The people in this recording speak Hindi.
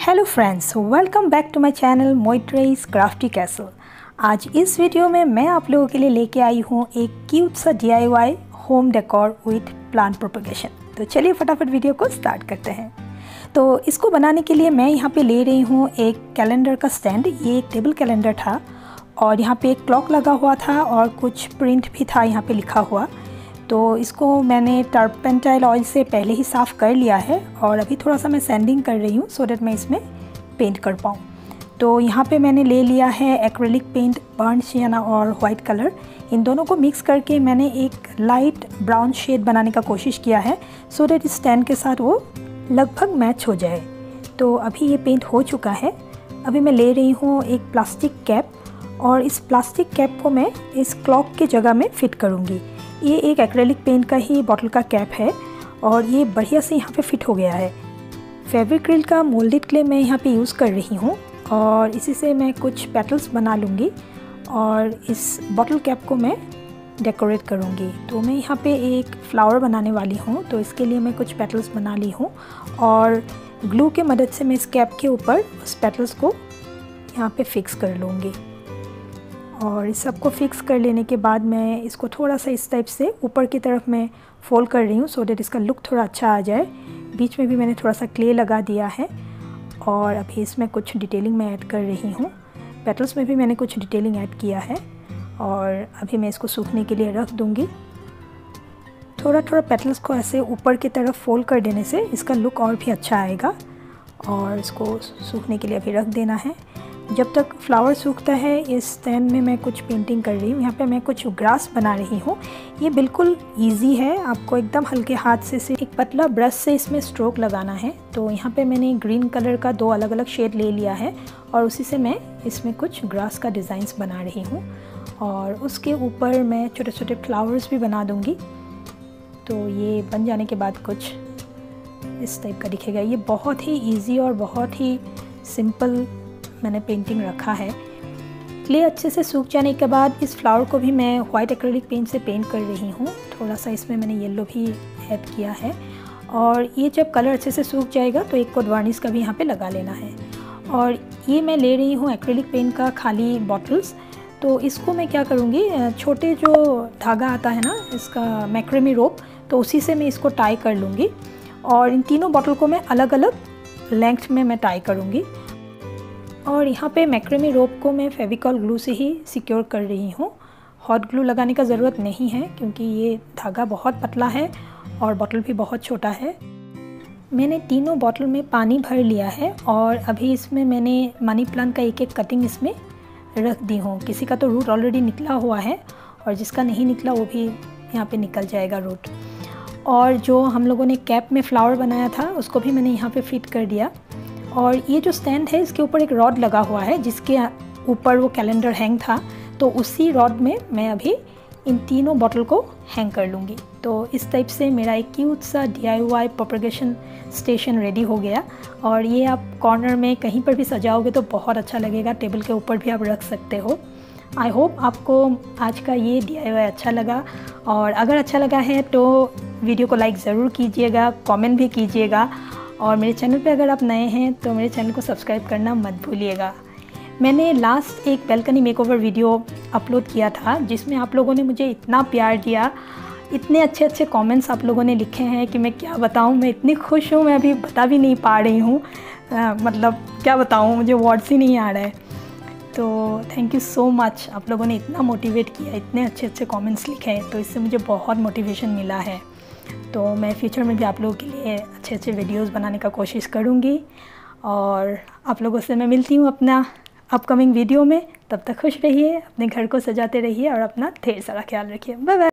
Hello friends, welcome back to my channel मोइट्रेस क्राफ्टी कैसल। आज इस वीडियो में मैं आप लोगों के लिए लेके आई हूँ एक क्यूट सा DIY home decor with plant propagation. तो चलिए फटाफट वीडियो को स्टार्ट करते हैं। तो इसको बनाने के लिए मैं यहाँ पे ले रही हूँ एक कैलेंडर का स्टैंड। ये एक टेबल कैलेंडर था और यहाँ पे एक क्लॉक लगा हुआ था और कुछ प्रिंट भी था यहाँ पे लिखा हुआ। तो इसको मैंने टर्पेंटाइल ऑयल से पहले ही साफ़ कर लिया है और अभी थोड़ा सा मैं सैंडिंग कर रही हूँ सो दैट मैं इसमें पेंट कर पाऊँ। तो यहाँ पे मैंने ले लिया है एक्रेलिक पेंट, बर्न सियाना और वाइट कलर। इन दोनों को मिक्स करके मैंने एक लाइट ब्राउन शेड बनाने का कोशिश किया है सो दैट इस स्टैंड के साथ वो लगभग मैच हो जाए। तो अभी ये पेंट हो चुका है। अभी मैं ले रही हूँ एक प्लास्टिक कैप और इस प्लास्टिक कैप को मैं इस क्लॉक की जगह में फ़िट करूँगी। ये एक एक्रेलिक पेंट का ही बॉटल का कैप है और ये बढ़िया से यहाँ पे फिट हो गया है। फेविक्रिल का मोल्डेड क्ले मैं यहाँ पे यूज़ कर रही हूँ और इसी से मैं कुछ पेटल्स बना लूँगी और इस बॉटल कैप को मैं डेकोरेट करूँगी। तो मैं यहाँ पे एक फ्लावर बनाने वाली हूँ, तो इसके लिए मैं कुछ पेटल्स बना ली हूँ और ग्लू के मदद से मैं इस कैप के ऊपर उस पेटल्स को यहाँ पे फिक्स कर लूँगी। और इस सब को फिक्स कर लेने के बाद मैं इसको थोड़ा सा इस टाइप से ऊपर की तरफ मैं फोल्ड कर रही हूँ सो दैट इसका लुक थोड़ा अच्छा आ जाए। बीच में भी मैंने थोड़ा सा क्ले लगा दिया है और अभी इसमें कुछ डिटेलिंग मैं ऐड कर रही हूँ। पेटल्स में भी मैंने कुछ डिटेलिंग ऐड किया है और अभी मैं इसको सूखने के लिए रख दूँगी। थोड़ा थोड़ा पेटल्स को ऐसे ऊपर की तरफ फोल्ड कर देने से इसका लुक और भी अच्छा आएगा और इसको सूखने के लिए अभी रख देना है। जब तक फ्लावर सूखता है इस स्टैंड में मैं कुछ पेंटिंग कर रही हूँ। यहाँ पे मैं कुछ ग्रास बना रही हूँ। ये बिल्कुल इजी है, आपको एकदम हल्के हाथ से एक पतला ब्रश से इसमें स्ट्रोक लगाना है। तो यहाँ पे मैंने ग्रीन कलर का 2 अलग अलग शेड ले लिया है और उसी से मैं इसमें कुछ ग्रास का डिज़ाइंस बना रही हूँ और उसके ऊपर मैं छोटे छोटे फ्लावर्स भी बना दूँगी। तो ये बन जाने के बाद कुछ इस टाइप का दिखेगा। ये बहुत ही ईजी और बहुत ही सिंपल मैंने पेंटिंग रखा है। क्ले अच्छे से सूख जाने के बाद इस फ्लावर को भी मैं वाइट एक्रेलिक पेंट से पेंट कर रही हूँ। थोड़ा सा इसमें मैंने येलो भी ऐड किया है और ये जब कलर अच्छे से सूख जाएगा तो एक कोट वार्निश का भी यहाँ पे लगा लेना है। और ये मैं ले रही हूँ एक्रेलिक पेंट का खाली बॉटल्स। तो इसको मैं क्या करूँगी, छोटे जो धागा आता है ना इसका मैक्रेमी रोप, तो उसी से मैं इसको टाई कर लूँगी और इन तीनों बॉटल को मैं अलग अलग लेंथ में मैं टाई करूँगी। और यहाँ पे मैक्रेमी रोप को मैं फेविकॉल ग्लू से ही सिक्योर कर रही हूँ। हॉट ग्लू लगाने का ज़रूरत नहीं है क्योंकि ये धागा बहुत पतला है और बॉटल भी बहुत छोटा है। मैंने तीनों बॉटल में पानी भर लिया है और अभी इसमें मैंने मनी प्लांट का एक एक कटिंग इसमें रख दी हूँ। किसी का तो रूट ऑलरेडी निकला हुआ है और जिसका नहीं निकला वो भी यहाँ पर निकल जाएगा रूट। और जो हम लोगों ने कैप में फ्लावर बनाया था उसको भी मैंने यहाँ पर फिट कर दिया। और ये जो स्टैंड है इसके ऊपर एक रॉड लगा हुआ है जिसके ऊपर वो कैलेंडर हैंग था, तो उसी रॉड में मैं अभी इन तीनों बॉटल को हैंग कर लूँगी। तो इस टाइप से मेरा एक क्यूट सा DIY प्रोपगेशन स्टेशन रेडी हो गया और ये आप कॉर्नर में कहीं पर भी सजाओगे तो बहुत अच्छा लगेगा। टेबल के ऊपर भी आप रख सकते हो। आई होप आपको आज का ये DIY अच्छा लगा और अगर अच्छा लगा है तो वीडियो को लाइक ज़रूर कीजिएगा, कॉमेंट भी कीजिएगा और मेरे चैनल पे अगर आप नए हैं तो मेरे चैनल को सब्सक्राइब करना मत भूलिएगा। मैंने लास्ट एक बैल्कनी मेकओवर वीडियो अपलोड किया था जिसमें आप लोगों ने मुझे इतना प्यार दिया, इतने अच्छे अच्छे कमेंट्स आप लोगों ने लिखे हैं कि मैं क्या बताऊं। मैं इतनी खुश हूं, मैं अभी बता भी नहीं पा रही हूं। मतलब क्या बताऊं, मुझे वर्ड्स ही नहीं आ रहा है। तो थैंक यू सो मच, आप लोगों ने इतना मोटिवेट किया, इतने अच्छे अच्छे कमेंट्स लिखे, तो इससे मुझे बहुत मोटिवेशन मिला है। तो मैं फ्यूचर में भी आप लोगों के लिए अच्छे अच्छे वीडियोस बनाने का कोशिश करूँगी और आप लोगों से मैं मिलती हूँ अपना अपकमिंग वीडियो में। तब तक खुश रहिए, अपने घर को सजाते रहिए और अपना ढेर सारा ख्याल रखिए। Bye bye.